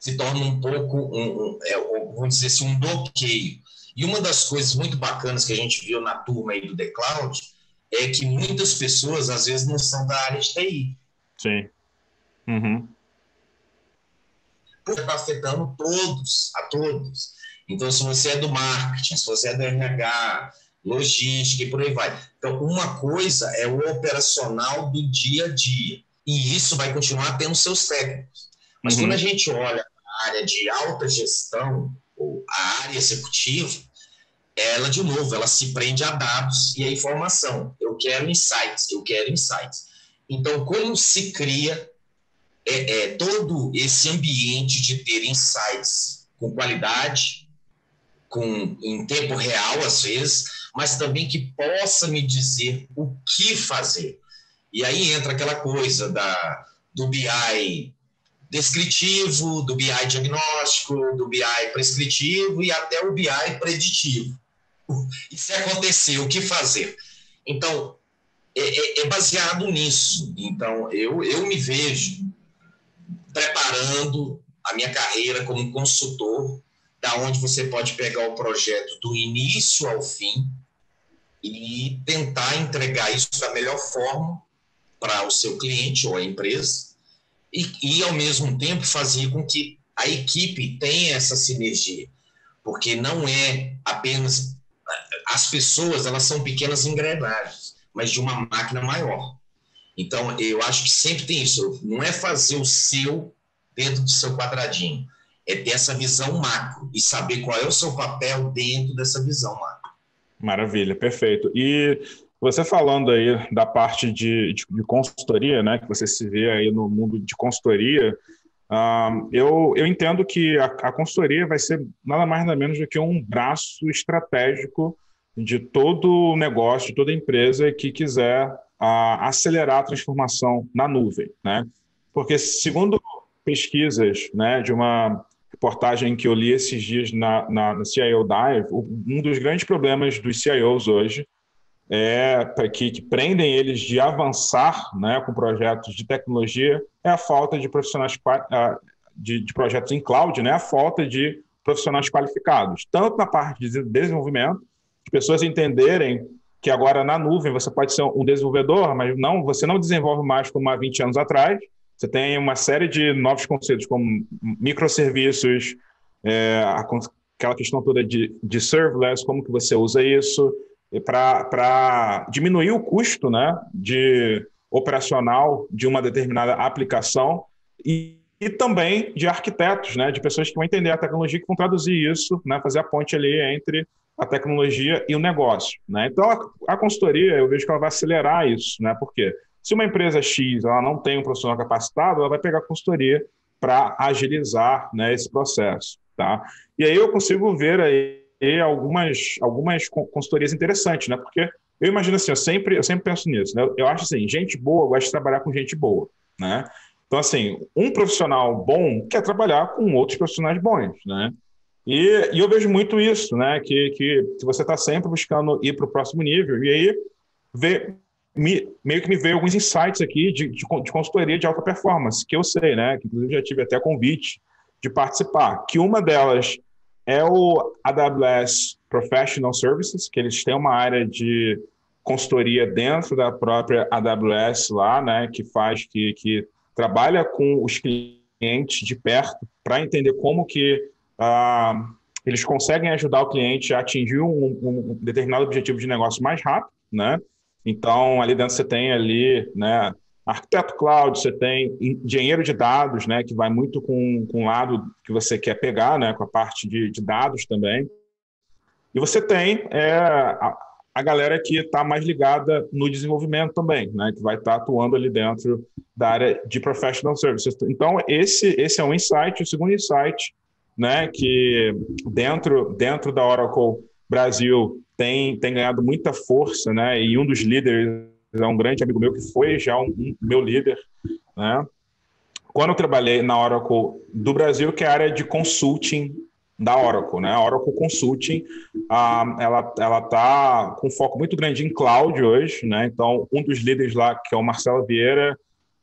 se torna um pouco, um, um, é, vamos dizer assim, um bloqueio. E uma das coisas muito bacanas que a gente viu na turma aí do The Cloud é que muitas pessoas, às vezes, não são da área de T I. Sim. Uhum. Porque está afetando todos, a todos. Então, se você é do marketing, se você é do R H, logística e por aí vai. Então, uma coisa é o operacional do dia a dia. E isso vai continuar tendo seus técnicos. Mas uhum. quando a gente olha a área de alta gestão, ou a área executiva, ela, de novo, ela se prende a dados e a informação. Eu quero insights, eu quero insights. Então, como se cria é, é, todo esse ambiente de ter insights com qualidade, com, em tempo real, às vezes, mas também que possa me dizer o que fazer. E aí entra aquela coisa da, do B I descritivo, do B I diagnóstico, do B I prescritivo e até o B I preditivo. E se acontecer, o que fazer? Então, é, é baseado nisso. Então, eu, eu me vejo preparando a minha carreira como consultor, da onde você pode pegar o projeto do início ao fim e tentar entregar isso da melhor forma para o seu cliente ou a empresa e, e, ao mesmo tempo, fazer com que a equipe tenha essa sinergia, porque não é apenas... As pessoas, elas são pequenas engrenagens, mas de uma máquina maior. Então, eu acho que sempre tem isso. Não é fazer o seu dentro do seu quadradinho. É ter essa visão macro e saber qual é o seu papel dentro dessa visão macro. Maravilha, perfeito. E você falando aí da parte de, de, de consultoria, né, que você se vê aí no mundo de consultoria, uh, eu, eu entendo que a, a consultoria vai ser nada mais nada menos do que um braço estratégico de todo o negócio, de toda empresa que quiser uh, acelerar a transformação na nuvem, né? Porque, segundo pesquisas, né, de uma reportagem que eu li esses dias na, na, na C I O Dive, um dos grandes problemas dos C I Os hoje é que, que prendem eles de avançar, né, com projetos de tecnologia é a falta de profissionais de, de projetos em cloud, né, a falta de profissionais qualificados, tanto na parte de desenvolvimento, de pessoas entenderem que agora na nuvem você pode ser um desenvolvedor, mas não, você não desenvolve mais como há vinte anos atrás. Você tem uma série de novos conceitos, como microserviços, é, aquela questão toda de, de serverless, como que você usa isso, para diminuir o custo, né, de operacional de uma determinada aplicação e, e também de arquitetos, né, de pessoas que vão entender a tecnologia, que vão traduzir isso, né, fazer a ponte ali entre a tecnologia e o negócio, né? Então, a, a consultoria, eu vejo que ela vai acelerar isso, né? Por quê? Se uma empresa X ela não tem um profissional capacitado, ela vai pegar a consultoria para agilizar, né, esse processo. Tá? E aí eu consigo ver aí algumas, algumas consultorias interessantes, né? Porque eu imagino assim, eu sempre, eu sempre penso nisso, né? Eu acho assim, gente boa gosta de trabalhar com gente boa, né? Então, assim, um profissional bom quer trabalhar com outros profissionais bons, né? E, e eu vejo muito isso, né? Que, que, que você está sempre buscando ir para o próximo nível. E aí, vê, me, meio que me veio alguns insights aqui de, de, de consultoria de alta performance, que eu sei, né? Que inclusive já tive até convite de participar. Que uma delas é o A W S Professional Services, que eles têm uma área de consultoria dentro da própria A W S lá, né? Que faz, que, que trabalha com os clientes de perto para entender como que Uh, eles conseguem ajudar o cliente a atingir um, um determinado objetivo de negócio mais rápido, né? Então, ali dentro você tem ali, né, arquiteto cloud, você tem engenheiro de dados, né, que vai muito com, com o lado que você quer pegar, né, com a parte de, de dados também. E você tem é, a, a galera que está mais ligada no desenvolvimento também, né, que vai estar tá atuando ali dentro da área de professional services. Então, esse, esse é um insight. O segundo insight, né, que dentro, dentro da Oracle Brasil tem, tem ganhado muita força, né, e um dos líderes é um grande amigo meu que foi já um, um meu líder, né, quando eu trabalhei na Oracle do Brasil, que é a área de consulting da Oracle, né, a Oracle Consulting, ah, ela ela está com foco muito grande em cloud hoje, né, então um dos líderes lá, que é o Marcelo Vieira,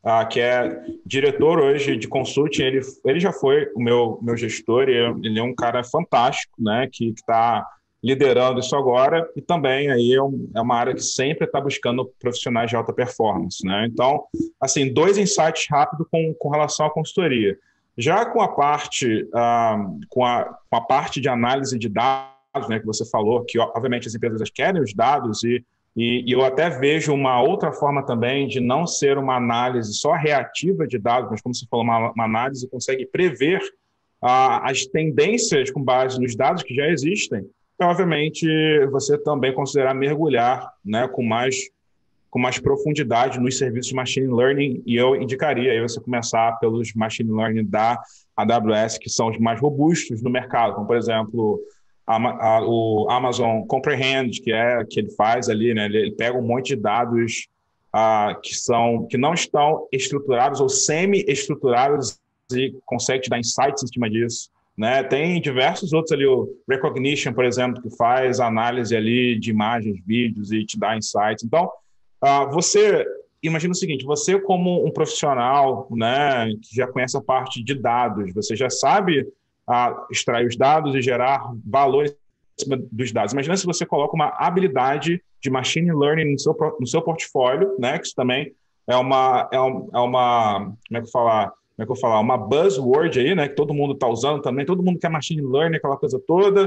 uh, que é diretor hoje de consulting. Ele, ele já foi o meu, meu gestor, e ele é um cara fantástico, né, que está liderando isso agora, e também aí é, um, é uma área que sempre está buscando profissionais de alta performance, né? Então, assim, dois insights rápidos com, com relação à consultoria. Já com a parte, uh, com, a, com a parte de análise de dados, né, que você falou, que obviamente as empresas querem os dados, e, e, e eu até vejo uma outra forma também de não ser uma análise só reativa de dados, mas como você falou, uma, uma análise que consegue prever uh, as tendências com base nos dados que já existem. Então, obviamente, você também considerar mergulhar, né, com mais, com mais profundidade nos serviços de machine learning, e eu indicaria aí você começar pelos machine learning da A W S, que são os mais robustos no mercado, como, por exemplo, a, a, o Amazon Comprehend, que é que ele faz ali, né, ele, ele pega um monte de dados uh, que, são, que não estão estruturados ou semi-estruturados e consegue te dar insights em cima disso. Né? Tem diversos outros ali, o Recognition, por exemplo, que faz análise ali de imagens, vídeos e te dá insights. Então, uh, você, imagina o seguinte, você como um profissional, né, que já conhece a parte de dados, você já sabe uh, extrair os dados e gerar valor em cima dos dados. Imagina se você coloca uma habilidade de machine learning no seu, no seu portfólio, né, que isso também é uma, é uma, é uma como é que eu falar? Como é que eu vou falar? Uma buzzword aí, né, que todo mundo está usando também, todo mundo quer machine learning, aquela coisa toda,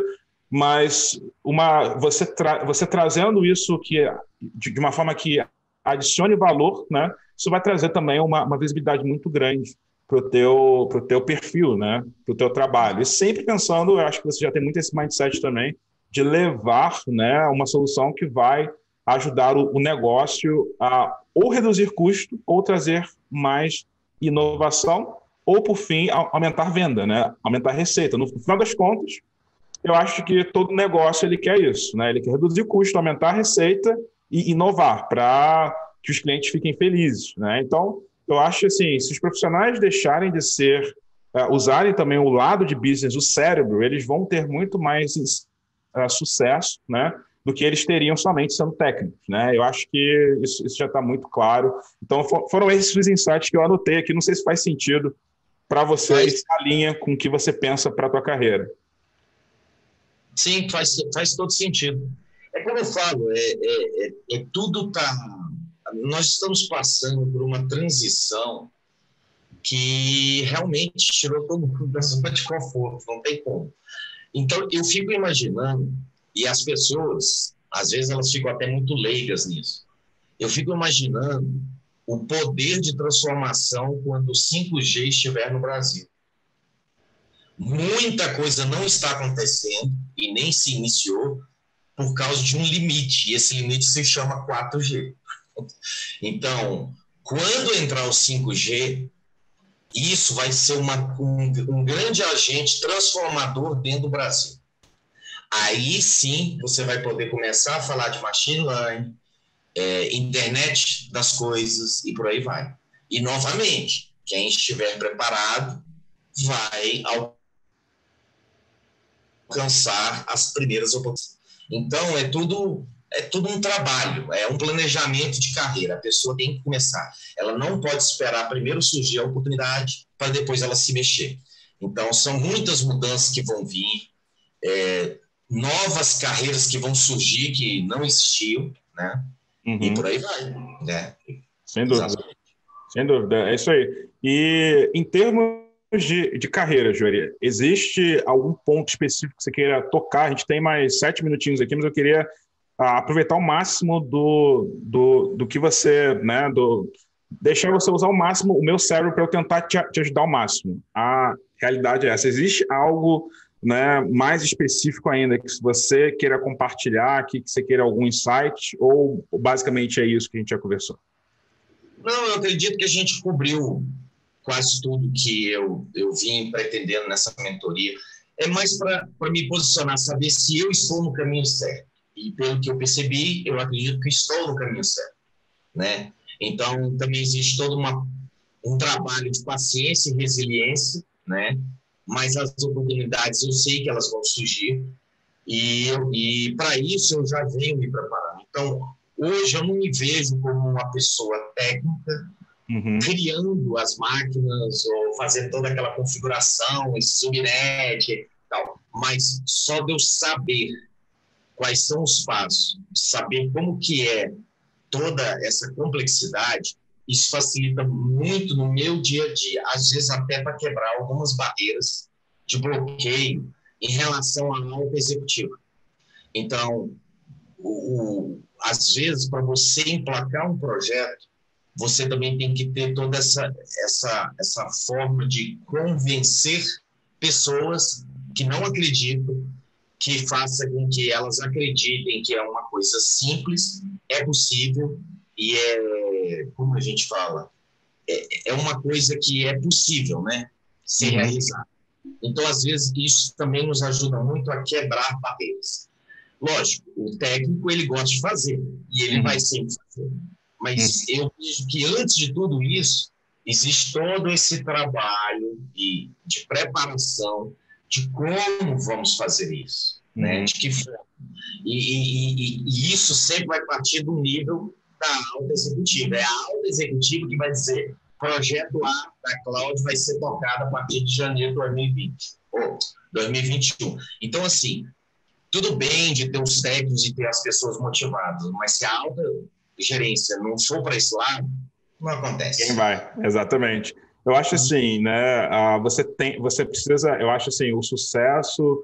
mas uma, você, tra, você trazendo isso que, de, de uma forma que adicione valor, né, isso vai trazer também uma, uma visibilidade muito grande para o teu, pro teu perfil, né, para o teu trabalho. E sempre pensando, eu acho que você já tem muito esse mindset também, de levar, né, uma solução que vai ajudar o, o negócio a ou reduzir custo ou trazer mais inovação, ou, por fim, aumentar venda, né? Aumentar receita. No final das contas, eu acho que todo negócio ele quer isso, né? Ele quer reduzir custo, aumentar a receita e inovar para que os clientes fiquem felizes, né? Então, eu acho assim, se os profissionais deixarem de ser, uh, usarem também o lado de business, o cérebro, eles vão ter muito mais uh, sucesso, né? Do que eles teriam somente sendo técnicos, né? Eu acho que isso, isso já está muito claro. Então, for, foram esses os insights que eu anotei aqui. Não sei se faz sentido para você faz. E se alinha com o que você pensa para a tua carreira. Sim, faz, faz todo sentido. É como eu falo, é, é, é, é tudo tá... Nós estamos passando por uma transição que realmente tirou todo mundo da zona de conforto, não tem como. Então, eu fico imaginando, e as pessoas, às vezes, elas ficam até muito leigas nisso. Eu fico imaginando o poder de transformação quando o cinco G estiver no Brasil. Muita coisa não está acontecendo e nem se iniciou por causa de um limite, e esse limite se chama quatro G. Então, quando entrar o cinco G, isso vai ser uma, um, um grande agente transformador dentro do Brasil. Aí sim você vai poder começar a falar de machine learning, é, internet das coisas e por aí vai. E, novamente, quem estiver preparado vai alcançar as primeiras oportunidades. Então, é tudo, é tudo um trabalho, é um planejamento de carreira. A pessoa tem que começar. Ela não pode esperar primeiro surgir a oportunidade para depois ela se mexer. Então, são muitas mudanças que vão vir, é, novas carreiras que vão surgir que não existiam, né? Uhum. E por aí vai, né? Sem dúvida. Exatamente. Sem dúvida, é isso aí. E em termos de, de carreira, Jory, existe algum ponto específico que você queira tocar? A gente tem mais sete minutinhos aqui, mas eu queria ah, aproveitar o máximo do, do, do que você, né, do, deixar você usar o máximo o meu cérebro para eu tentar te, te ajudar ao máximo. A realidade é essa. Existe algo, né, mais específico ainda que você queira compartilhar, que você queira algum insight, ou basicamente é isso que a gente já conversou? Não, eu acredito que a gente cobriu quase tudo que eu, eu vim pretendendo nessa mentoria. É mais para me posicionar, saber se eu estou no caminho certo. E pelo que eu percebi, eu acredito que estou no caminho certo, né? Então, também existe todo uma, um trabalho de paciência e resiliência, né? Mas as oportunidades, eu sei que elas vão surgir. E, e para isso, eu já venho me preparando. Então, hoje eu não me vejo como uma pessoa técnica uhum. criando as máquinas ou fazendo toda aquela configuração, esse subnet e tal. Mas só de eu saber quais são os passos, saber como que é toda essa complexidade, isso facilita muito no meu dia a dia, às vezes até para quebrar algumas barreiras de bloqueio em relação à alta executiva. Então, o, o, às vezes, para você emplacar um projeto, você também tem que ter toda essa, essa, essa forma de convencer pessoas que não acreditam, que faça com que elas acreditem que é uma coisa simples, é possível e é, como a gente fala, é, é uma coisa que é possível, né, ser Uhum. realizada. Então, às vezes, isso também nos ajuda muito a quebrar barreiras. Lógico, o técnico, ele gosta de fazer, e ele uhum. vai sempre fazer. Mas uhum. eu vejo que, antes de tudo isso, existe todo esse trabalho de, de preparação de como vamos fazer isso, uhum. né? De que forma. E, e, e, e isso sempre vai partir do nível da alta executiva. É a alta executiva que vai dizer: projeto A da Cloud vai ser tocado a partir de janeiro de dois mil e vinte, ou dois mil e vinte e um. Então, assim, tudo bem de ter os técnicos e ter as pessoas motivadas, mas se a alta gerência não for para esse lado, não acontece. Quem vai, exatamente. Eu acho assim, né, você, tem, você precisa, eu acho assim, o sucesso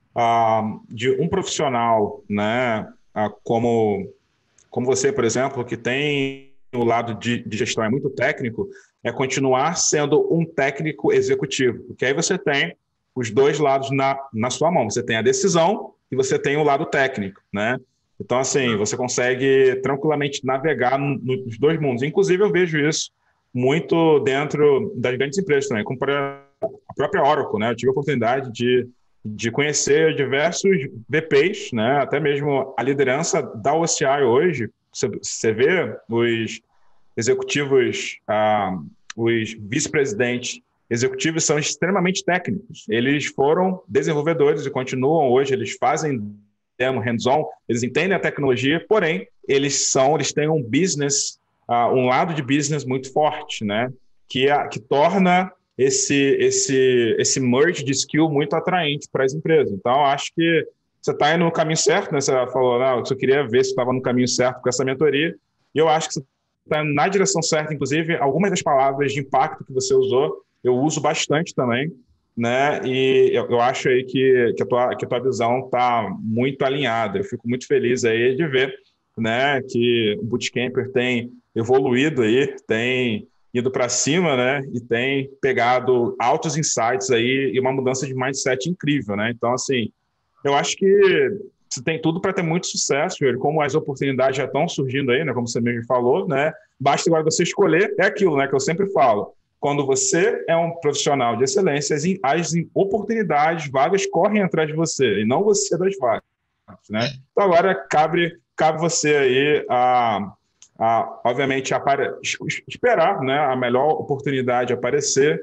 uh, de um profissional, né, uh, como, como você, por exemplo, que tem o lado de, de gestão é muito técnico, é continuar sendo um técnico executivo, porque aí você tem os dois lados na, na sua mão. Você tem a decisão e você tem o lado técnico, né? Então, assim, você consegue tranquilamente navegar no, nos dois mundos. Inclusive, eu vejo isso muito dentro das grandes empresas também, como para a própria Oracle, né? Eu tive a oportunidade de, de conhecer diversos V Ps, né? Até mesmo a liderança da O C I hoje. Você, você vê os executivos, ah, os vice-presidentes executivos são extremamente técnicos. Eles foram desenvolvedores e continuam hoje, eles fazem demo hands-on, eles entendem a tecnologia, porém, eles são, eles têm um business, uh, um lado de business muito forte, né? Que, a, que torna esse, esse, esse merge de skill muito atraente para as empresas. Então, acho que você está indo no caminho certo, né? Você falou, não, eu só queria ver se estava no caminho certo com essa mentoria, e eu acho que você está na direção certa. Inclusive, algumas das palavras de impacto que você usou, eu uso bastante também, né? E eu, eu acho aí que, que, a tua, que a tua visão está muito alinhada. Eu fico muito feliz aí de ver, né, que o Bootcamper tem evoluído aí, tem ido para cima, né? E tem pegado altos insights aí e uma mudança de mindset incrível, né? Então, assim, eu acho que você tem tudo para ter muito sucesso, Júlio. Como as oportunidades já estão surgindo aí, né? Como você mesmo falou, né? Basta agora você escolher, é aquilo, né? Que eu sempre falo. Quando você é um profissional de excelência, as oportunidades, vagas correm atrás de você, e não você das vagas, né? Então agora cabe, cabe você aí, a, a, obviamente, a, esperar, né, a melhor oportunidade aparecer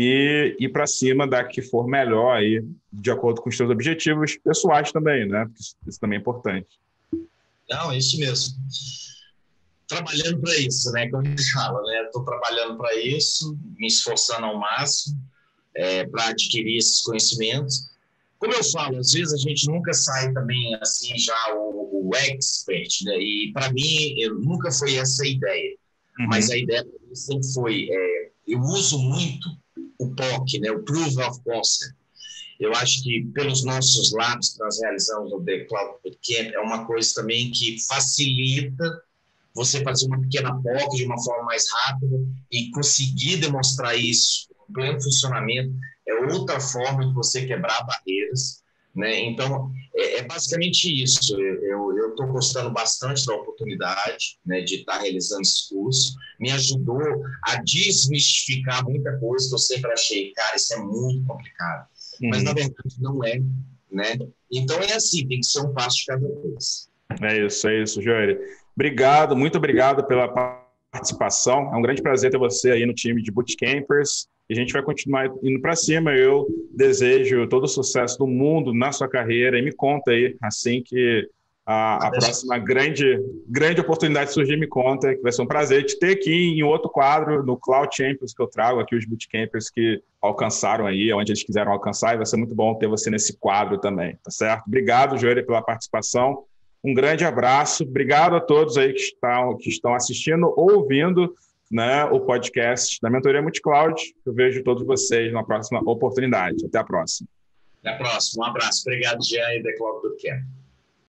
e ir para cima da que for melhor aí, de acordo com os seus objetivos pessoais também, né? Porque isso, isso também é importante. Não, é isso mesmo. Trabalhando para isso, né? Como a gente fala, né? Estou trabalhando para isso, me esforçando ao máximo é, para adquirir esses conhecimentos. Como eu falo, às vezes a gente nunca sai também assim já o, o expert, né? E para mim eu, nunca foi essa a ideia, uhum. Mas a ideia sempre foi, é, eu uso muito o P O C, né? O Proof of Concept. Eu acho que pelos nossos labs que nós realizamos no The Cloud Bootcamp é uma coisa também que facilita você fazer uma pequena P O C de uma forma mais rápida e conseguir demonstrar isso em pleno funcionamento é outra forma de você quebrar barreiras, né? Então, é, é basicamente isso. Eu estou gostando bastante da oportunidade, né, de estar realizando esse curso. Me ajudou a desmistificar muita coisa que eu sempre achei, cara, isso é muito complicado. Uhum. Mas, na verdade, não é, né? Então, é assim, tem que ser um passo de cada vez. É isso, é isso, Jory. Obrigado, muito obrigado pela participação. É um grande prazer ter você aí no time de Bootcampers. E a gente vai continuar indo para cima. Eu desejo todo o sucesso do mundo na sua carreira. E me conta aí, assim que a, a próxima grande, grande oportunidade surgir, me conta, que vai ser um prazer te ter aqui em outro quadro, no Cloud Champions, que eu trago aqui os bootcampers que alcançaram aí, onde eles quiseram alcançar, e vai ser muito bom ter você nesse quadro também, tá certo? Obrigado, Joelho, pela participação. Um grande abraço. Obrigado a todos aí que estão, que estão assistindo ou ouvindo, né, o podcast da Mentoria Multicloud. Eu vejo todos vocês na próxima oportunidade. Até a próxima. Até a próxima. Um abraço. Obrigado, Jean e The Cloud Bootcamp.